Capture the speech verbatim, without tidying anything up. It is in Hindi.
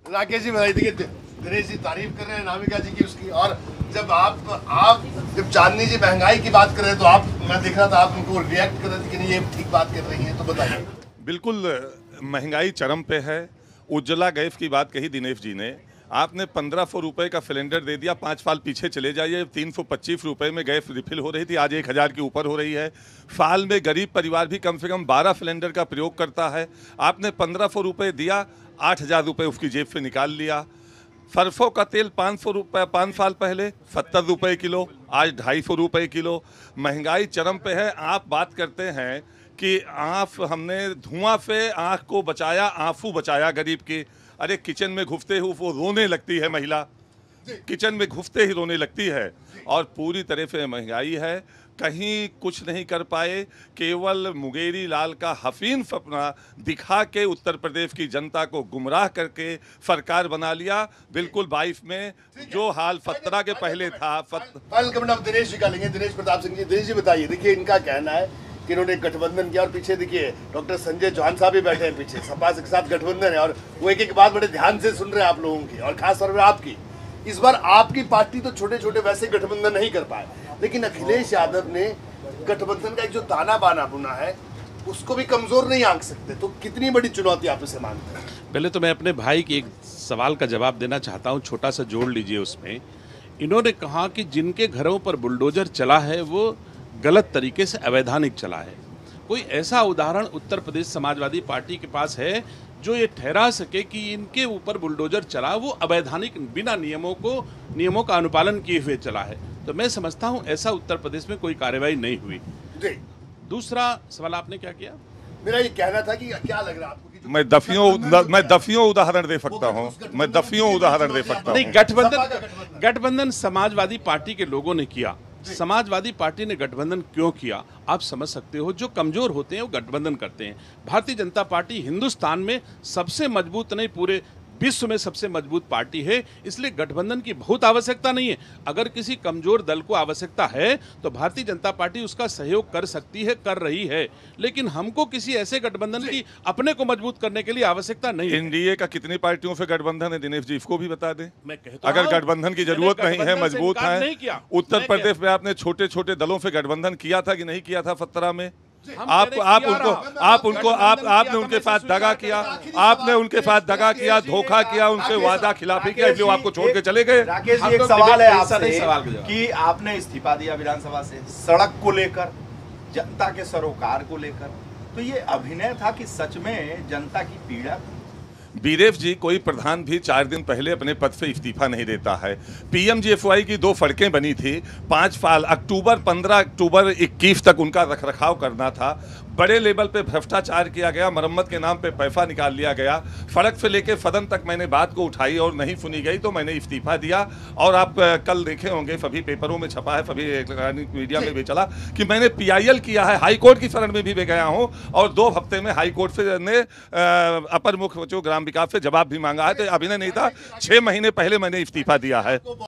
राकेश जी बताइए, देखिए दिनेश जी तारीफ कर रहे हैं अनामिका जी की उसकी, और जब आप आप जब चांदनी जी महंगाई की बात कर रहे हैं तो आप, मैं देख रहा था आप उनको रिएक्ट कर रहे थे कि नहीं ये ठीक बात कर रही हैं, तो बताइए। बिल्कुल महंगाई चरम पे है। उज्ज्वला गैस की बात कही दिनेश जी ने, आपने पंद्रह सौ रुपये का सिलेंडर दे दिया, पाँच साल पीछे चले जाइए, तीन सौ पच्चीस रुपये में गैस रिफिल हो रही थी, आज एक हज़ार के ऊपर हो रही है। साल में गरीब परिवार भी कम से कम बारह सिलेंडर का प्रयोग करता है, आपने पंद्रह सौ रुपये दिया, आठ हज़ार रुपये उसकी जेब से निकाल लिया। सरसों का तेल पाँच सौ रुपये पाँच साल पहले सत्तर रुपये किलो, आज ढाई सौ रुपये किलो। महंगाई चरम पे है। आप बात करते हैं कि आँख, हमने धुआं से आँख को बचाया, आंसू बचाया गरीब की। अरे किचन में घुसते हुए वो रोने लगती है महिला, किचन में घुसते ही रोने लगती है। और पूरी तरह से महंगाई है, कहीं कुछ नहीं कर पाए, केवल मुंगेरी लाल का हसीन सपना दिखा के उत्तर प्रदेश की जनता को गुमराह करके सरकार बना लिया। बिल्कुल बाईस में जो हाल सत्रह के पहले था। फाइनल कमेंट आप दिनेश जी का लेंगे, दिनेश प्रताप सिंह जी। दिनेश जी बताइए, देखिए इनका कहना है कि इन्होंने गठबंधन किया और पीछे देखिए डॉक्टर संजय चौहान साहब भी बैठे हैं पीछे, सपा के साथ गठबंधन है और वो एक एक बात बड़े ध्यान से सुन रहे हैं आप लोगों की, और खास तौर पर आपकी। इस बार आपकी पार्टी तो छोटे छोटे वैसे गठबंधन नहीं कर पाए, लेकिन अखिलेश यादव ने गठबंधन का एक जो ताना बाना बुना है उसको भी कमजोर नहीं आंक सकते, तो कितनी बड़ी चुनौती आप इसे मानते हैं? पहले तो मैं अपने भाई की एक सवाल का जवाब देना चाहता हूँ, छोटा सा जोड़ लीजिए उसमें। इन्होंने कहा कि जिनके घरों पर बुलडोजर चला है वो गलत तरीके से अवैधानिक चला है। कोई ऐसा उदाहरण उत्तर प्रदेश समाजवादी पार्टी के पास है जो ये ठहरा सके कि इनके ऊपर बुलडोजर चला वो अवैधानिक, बिना नियमों को नियमों का अनुपालन किए हुए चला है? तो मैं समझता हूँ ऐसा उत्तर प्रदेश में कोई कार्रवाई नहीं हुई। दूसरा सवाल आपने क्या किया? मेरा ये कहना था कि क्या लग रहा है आपको कि मैं दफियों मैं दफियों उदाहरण दे सकता हूँ, मैं दफियों उदाहरण दे सकता हूँ। नहीं, गठबंधन गठबंधन समाजवादी पार्टी के लोगों ने किया। समाजवादी पार्टी ने गठबंधन क्यों किया आप समझ सकते हो। जो कमजोर होते हैं वो गठबंधन करते हैं। भारतीय जनता पार्टी हिंदुस्तान में सबसे मजबूत नहीं, पूरे विश्व में सबसे मजबूत पार्टी है, इसलिए गठबंधन की बहुत आवश्यकता नहीं है। अगर किसी कमजोर दल को आवश्यकता है तो भारतीय जनता पार्टी उसका सहयोग कर सकती है, कर रही है, लेकिन हमको किसी ऐसे गठबंधन की अपने को मजबूत करने के लिए आवश्यकता नहीं है। एनडीए का कितनी पार्टियों से गठबंधन है दिनेश जी, इसको भी बता दें। मैं कहता अगर गठबंधन की जरूरत नहीं है, मजबूत है। उत्तर प्रदेश में आपने छोटे छोटे दलों से गठबंधन किया था कि नहीं किया था सत्रह में? आप आप उनको आप उनको आप आपने उनके साथ दगा किया, आपने उनके साथ दगा किया, धोखा किया, उनसे वादा खिलाफी किया, इसलिए आपको छोड़ के चले गए। राकेश जी, एक सवाल है आपसे कि आपने इस्तीफा दिया विधानसभा से सड़क को लेकर, जनता के सरोकार को लेकर, तो ये अभिनय था कि सच में जनता की पीड़ा थी? बीरेफ जी, कोई प्रधान भी चार दिन पहले अपने पद से इस्तीफा नहीं देता है। पीएमजीएफवाई की दो सड़कें बनी थी, पाँच साल अक्टूबर पंद्रह अक्टूबर इक्कीस तक उनका रखरखाव करना था। बड़े लेवल पे भ्रष्टाचार किया गया, मरम्मत के नाम पे पैसा निकाल लिया गया। सड़क से लेके सदन तक मैंने बात को उठाई और नहीं सुनी गई तो मैंने इस्तीफा दिया। और आप कल देखे होंगे, सभी पेपरों में छपा है, सभी इलेक्ट्रॉनिक मीडिया में भी चला कि मैंने पीआईएल किया है, हाई कोर्ट की शरण में भी गया हूँ, और दो हफ्ते में हाई कोर्ट से ने अपर मुख्य सचिव ग्राम विकास से जवाब भी मांगा है। तो अभिनय नहीं था, छः महीने पहले मैंने इस्तीफा दिया है।